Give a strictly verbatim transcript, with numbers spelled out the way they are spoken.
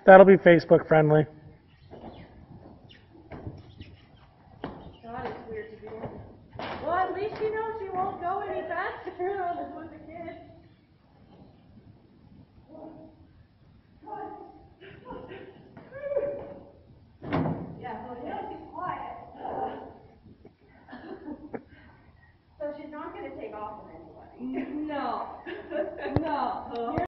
That'll be Facebook friendly. God, it's weird to do. Well, at least you know she won't go any faster than with the kid. Yeah, well, yeah, she's quiet. So she's not going to take off with anybody. No. No.